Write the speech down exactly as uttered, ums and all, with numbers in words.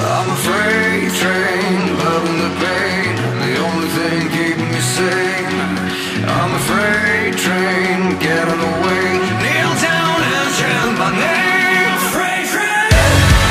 I'm a freight train, loving the pain, the only thing keeping me sane. I'm a freight train.